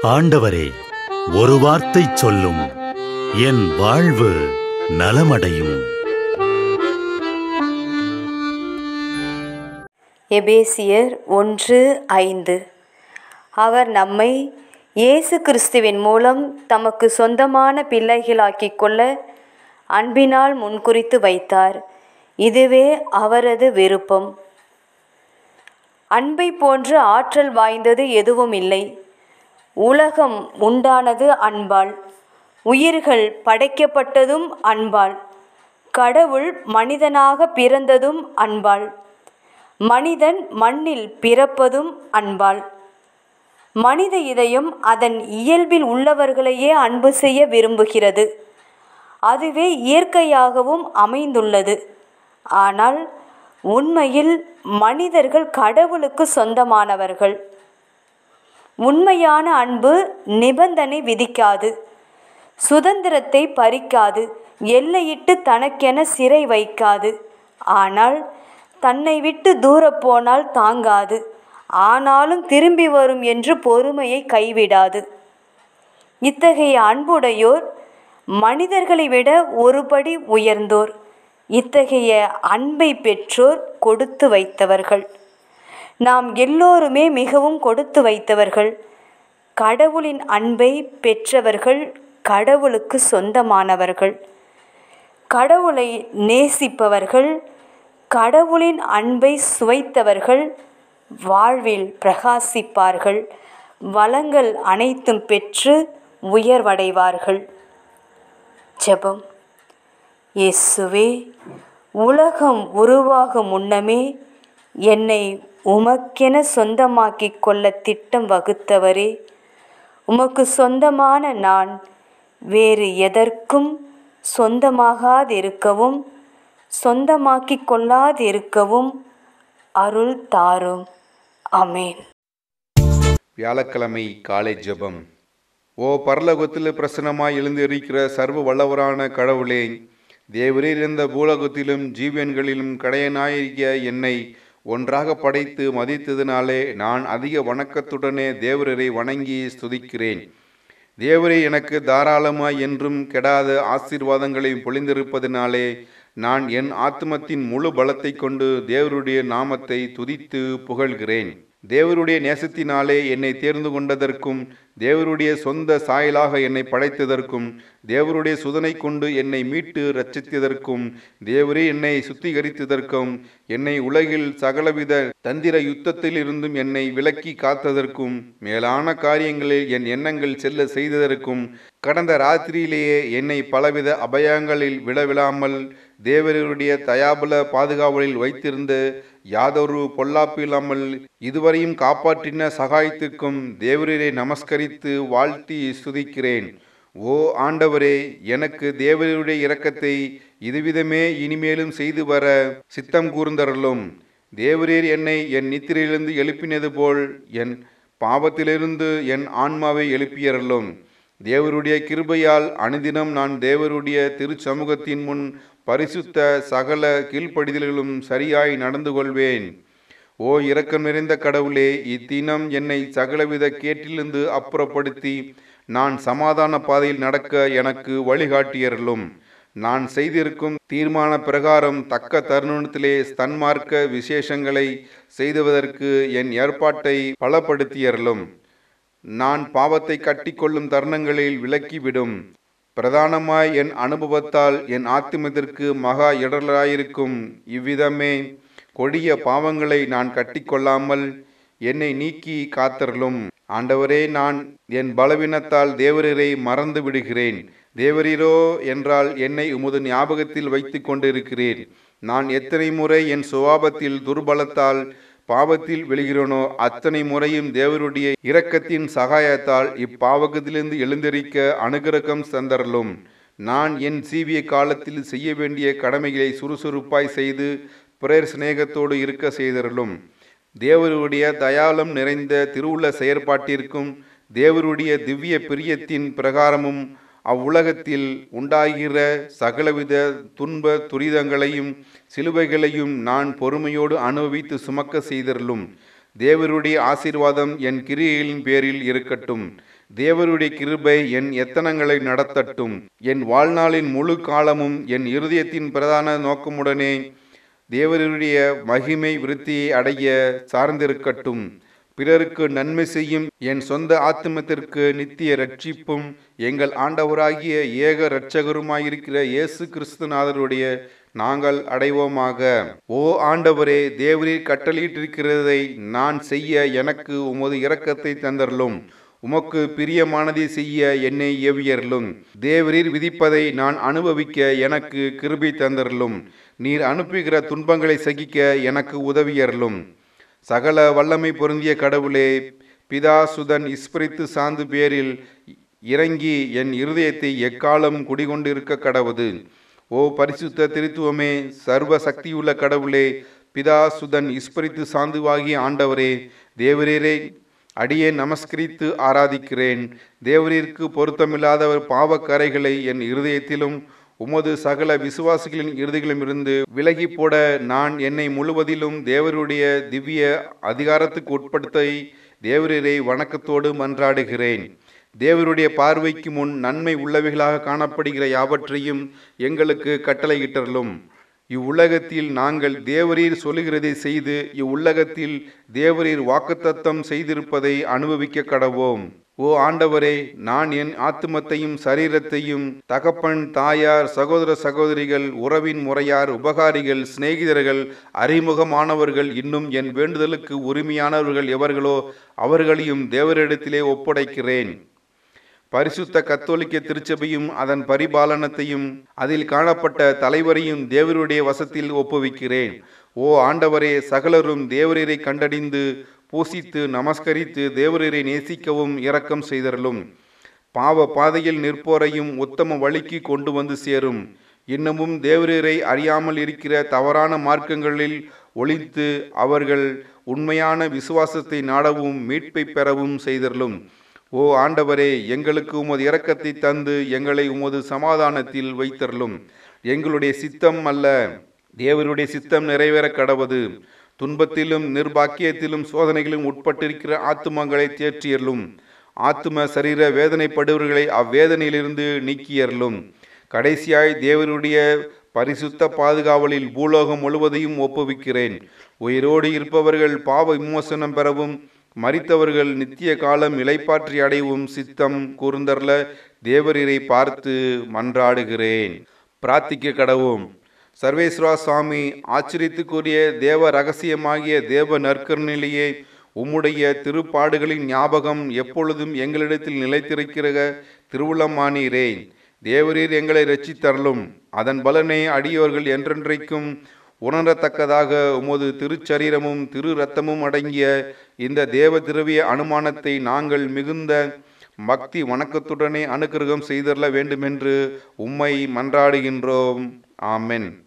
ஆண்டவரே, ஒரு வார்த்தை சொல்லும், என் வாழ்வு நலமடையும். எபேசியர் 1:5. அவர் நம்மை இயேசு கிறிஸ்துவின் மூலம் தமக்கு சொந்தமான பிள்ளைகளாக்கிக் கொள்ள அன்பினால் முன்குறித்து வைத்தார். இதுவே அவரது விருப்பம். அன்பை போன்று ஆற்றல் வாய்ந்தது எதுவும் இல்லை. உலகம் உண்டானது அன்பால், உயிர்கள் படைக்கப்பட்டதும் அன்பால், கடவுள் மனிதனாக பிறந்ததும் அன்பால், மனிதன் மண்ணில் பிறப்பதும் அன்பால். மனித இதயம் அதன் இயல்பில் உள்ளவர்களையே அன்பு செய்ய விரும்புகிறது. அதுவே இயற்கையாகவும் அமைந்துள்ளது. ஆனால் உண்மையில் மனிதர்கள் கடவுளுக்கு சொந்தமானவர்கள். உண்மையான அன்பு நிபந்தனை விதிக்காது, சுதந்திரத்தை பறிக்காது, எல்லையிட்டு தனக்கென சிறை வைக்காது. ஆனால் தன்னை விட்டு தூரப் போனால் தாங்காது, ஆனாலும் திரும்பி வரும் என்று பொறுமையை கைவிடாது. இத்தகைய அன்புடையோர் மனிதர்களை விட ஒருபடி உயர்ந்தோர். இத்தகைய அன்பை பெற்றோர் கொடுத்து வைத்தவர்கள். நாம் எல்லோருமே மிகவும் கொடுத்து வைத்தவர்கள். கடவுளின் அன்பை பெற்றவர்கள் கடவுளுக்கு சொந்தமானவர்கள். கடவுளை நேசிப்பவர்கள், கடவுளின் அன்பை சுவைத்தவர்கள் வாழ்வில் பிரகாசிப்பார்கள். வளங்கள் அனைத்தும் பெற்று உயர்வடைவார்கள். ஜெபம். இயேசுவே, உலகம் உருவாகும் முன்னமே என்னை உமக்கென சொந்தமாக்கிக் கொள்ள திட்டம் வகுத்தவரே, உமக்கு சொந்தமான நான் வேறு எதற்கும் சொந்தமாகாதிருக்கவும் சொந்தமாக்கிக் கொள்ளாதிருக்கவும் அருள் தாரும். ஆமென். வியாழக்கிழமை காலை ஜெபம். ஓ பரலோகத்தில் பிரசன்னமாய் எழுந்திருக்கிற சர்வ வல்லவரான கடவுளே, தேவரீர் இருந்த பூலோகத்திலும் ஜீவன்களிலும் கடையனாயிருக்கிய என்னை ஒன்றாக படைத்து மதித்ததினாலே நான் அதிக வணக்கத்துடனே தேவரரை வணங்கி ஸ்துதிக்கிறேன். தேவரே எனக்கு தாராளமாய் என்றும் கெடாத ஆசீர்வாதங்களையும் பொழிந்திருப்பதினாலே நான் என் ஆத்மத்தின் முழு பலத்தை கொண்டு தேவருடைய நாமத்தை துதித்து புகழ்கிறேன். தேவருடைய நேசத்தினாலே என்னை தேர்ந்து கொண்டதற்கும், தேவருடைய சொந்த சாயலாக என்னை படைத்ததற்கும், தேவருடைய சுதனை கொண்டு என்னை மீட்டு இரட்சித்ததற்கும், தேவரே என்னை சுத்திகரித்ததற்கும், என்னை உலகில் சகலவித தந்திர யுத்தத்தில் இருந்தும் என்னை விலக்கி காத்ததற்கும், மேலான காரியங்களில் என் எண்ணங்கள் செல்ல செய்ததற்கும், கடந்த ராத்திரியிலேயே என்னை பலவித அபயங்களில் விழவிழாமல் தேவருடைய தயாபல பாதுகாவலில் வைத்திருந்து யாதொரு பொல்லாப்பு இல்லாமல் இதுவரையும் காப்பாற்றின சகாயத்திற்கும் தேவரீரை நமஸ்கரித்து வாழ்த்தி ஸ்துதிக்கிறேன். ஓ ஆண்டவரே, எனக்கு தேவருடைய இரக்கத்தை இதுவிதமே இனிமேலும் செய்து வர சித்தம் கூர்ந்தருளும். தேவரீர் என்னை என் நித்திரையிலிருந்து எழுப்பினது போல் என் பாவத்திலிருந்து என் ஆன்மாவை எழுப்பியருளும். தேவருடைய கிருபையால் அனுதினம் நான் தேவருடைய திருச்சமூகத்தின் முன் பரிசுத்த சகல கீழ்ப்படிதல்களும் சரியாய் நடந்து கொள்வேன். ஓ இரக்கம் நிறைந்த கடவுளே, இத்தினம் என்னை சகலவித கேட்டிலிருந்து அப்புறப்படுத்தி நான் சமாதான பாதையில் நடக்க எனக்கு வழிகாட்டியருளும். நான் செய்திருக்கும் தீர்மான பிரகாரம் தக்க தருணத்திலே ஸ்தன்மார்க்க விசேஷங்களை செய்துவதற்கு என் ஏற்பாட்டை பலப்படுத்தியருளும். நான் பாவத்தை கட்டிக்கொள்ளும் தருணங்களில் விலக்கிவிடும். பிரதானமாய் என் அனுபவத்தால் என் ஆத்துமத்திற்கு மகா இடரலாயிருக்கும் இவ்விதமே கொடிய பாவங்களை நான் கட்டிக்கொள்ளாமல் என்னை நீக்கி காத்தருளும். ஆண்டவரே, நான் என் பலவீனத்தால் தேவரீரை மறந்து விடுகிறேன். தேவரீரோ என்றால் என்னை உமது ஞாபகத்தில் வைத்து கொண்டிருக்கிறீர். நான் எத்தனை முறை என் சுபாவத்தில் துர்பலத்தால் பாவத்தில் விழுகிறோனோ அத்தனை முறையும் தேவருடைய இரக்கத்தின் சகாயத்தால் இப்பாவகத்திலிருந்து எழுந்திருக்க அனுகிரகம் தந்தருளும். நான் என் சீவிய காலத்தில் செய்ய வேண்டிய கடமைகளை சுறுசுறுப்பாய் செய்து பிறர் சிநேகத்தோடு இருக்க செய்தருளும். தேவருடைய தயாளம் நிறைந்த திருவுள்ள செயற்பாட்டிற்கும் தேவருடைய திவ்ய பிரியத்தின் பிரகாரமும் அவ்வுலகத்தில் உண்டாகிற சகலவித துன்ப துரிதங்களையும் சிலுவைகளையும் நான் பொறுமையோடு அனுபவித்து சுமக்க செய்தருளும். தேவருடைய ஆசீர்வாதம் என் கிரியைகளின் பேரில் இருக்கட்டும். தேவருடைய கிருபை என் எத்தனங்களை நடத்தட்டும். என் வாழ்நாளின் முழு காலமும் என் இருதயத்தின் பிரதான நோக்கமுடனே தேவருடைய மகிமை விருத்தியை அடைய சார்ந்திருக்கட்டும். பிறருக்கு நன்மை செய்யும் என் சொந்த ஆத்துமத்திற்கு நித்திய ரட்சிப்பும் எங்கள் ஆண்டவராகிய ஏக இரட்சகருமாயிருக்கிற இயேசு கிறிஸ்துநாதருடைய நாங்கள் அடைவோமாக. ஓ ஆண்டவரே, தேவரீர் கட்டளையிட்டிருக்கிறதை நான் செய்ய எனக்கு உமது இரக்கத்தை தந்தருளும். உமக்கு பிரியமானதை செய்ய என்னை ஏவியருளும். தேவரீர் விதிப்பதை நான் அனுபவிக்க எனக்கு கிருபை தந்தருளும். நீர் அனுப்புகிற துன்பங்களை சகிக்க எனக்கு உதவியருளும். சகல வல்லமை பொருந்திய கடவுளே, பிதா சுதன் இஸ்பிரித்து சாந்து பேரில் இறங்கி என் இருதயத்தை எக்காலம் குடிகொண்டிருக்க கடவுது. ஓ பரிசுத்த திருத்துவமே, சர்வ சக்தியுள்ள கடவுளே, பிதா சுதன் இஸ்பிரித்து சாந்துவாகிய ஆண்டவரே, தேவரீரை அடியேன் நமஸ்கரித்து ஆராதிக்கிறேன். தேவரீருக்கு பொருத்தமில்லாதவர் பாவக்கரைகளை என் இருதயத்திலும் உமது சகல விசுவாசிகளின் இறுதிகளிலிருந்து விலகி போட நான் என்னை முழுவதிலும் தேவருடைய திவ்ய அதிகாரத்துக்கு உட்படுத்த தேவரீரை வணக்கத்தோடு மன்றாடுகிறேன். தேவருடைய பார்வைக்கு முன் நன்மை உள்ளவைகளாக காணப்படுகிற யாவற்றையும் எங்களுக்கு கட்டளையிட்டருளும். இவ்வுலகத்தில் நாங்கள் தேவரீர் சொல்லுகிறதை செய்து இவ்வுலகத்தில் தேவரீர் வாக்குத்தத்தம் செய்திருப்பதை அனுபவிக்க கடவோம். ஓ ஆண்டவரே, நான் என் ஆத்துமத்தையும் சரீரத்தையும் தகப்பன், தாயார், சகோதர சகோதரிகள், உறவின் முறையார், உபகாரிகள், சிநேகிதர்கள், அறிமுகமானவர்கள், இன்னும் என் வேண்டுதலுக்கு உரிமையானவர்கள் எவர்களோ அவர்களையும் தேவரிடத்திலே ஒப்படைக்கிறேன். பரிசுத்த கத்தோலிக்க திருச்சபையும் அதன் பரிபாலனத்தையும் அதில் காணப்பட்ட தலைவரையும் தேவருடைய வசத்தில் ஒப்புவிக்கிறேன். ஓ ஆண்டவரே, சகலரும் தேவரீரை கண்டறிந்து பூசித்து நமஸ்கரித்து தேவரீரை நேசிக்கவும் இரக்கம் செய்தருளும். பாவ பாதையில் நிற்போரையும் உத்தம வழிக்கு கொண்டு வந்து சேரும். இன்னமும் தேவரீரை அறியாமல் இருக்கிற தவறான மார்க்கங்களில் ஒளித்து அவர்கள் உண்மையான விசுவாசத்தை நாடவும் மீட்பை பெறவும் செய்தருளும். ஓ ஆண்டவரே, எங்களுக்கு உமது இரக்கத்தை தந்து எங்களை உமது சமாதானத்தில் வைத்தருளும். எங்களுடைய சித்தம் அல்ல, தேவருடைய சித்தம் நிறைவேற கடவது. துன்பத்திலும் நிர்பாக்கியத்திலும் சோதனைகளும் உட்பட்டிருக்கிற ஆத்துமங்களை தேற்றியருளும். ஆத்தும சரீர வேதனைப்படுவர்களை அவ்வேதனையிலிருந்து நீக்கியருளும். கடைசியாய் தேவருடைய பரிசுத்த பாதுகாவலில் பூலோகம் முழுவதையும் ஒப்புவிக்கிறேன். உயிரோடு இருப்பவர்கள் பாவ விமோசனம் பெறவும் மரித்தவர்கள் நித்திய காலம் இளைப்பாற்றி அடையவும் சித்தம் கூர்ந்தர்ல தேவரீரை பார்த்து மன்றாடுகிறேன். பிரார்த்திக்க கடவோம். சர்வேஸ்வரா சுவாமி, ஆச்சரியத்துக்குரிய தேவ ரகசியமாகிய தேவ நற்கருணையிலேயே உம்முடைய திருப்பாடுகளின் ஞாபகம் எப்பொழுதும் எங்களிடத்தில் நிலைத்திருக்கிற திருவுளமானீரே. தேவரீர் எங்களை இரட்சித்தருளும். அதன் பலனை அடியவர்கள் என்றென்றைக்கும் உணரத்தக்கதாக உமது திருச்சரீரமும் திரு இரத்தமும் அடங்கிய இந்த தேவ திரவிய அனுமானத்தை நாங்கள் மிகுந்த பக்தி வணக்கத்துடனே அனுக்கிரகம் செய்தரல வேண்டுமென்று உம்மை மன்றாடுகின்றோம். ஆமென்.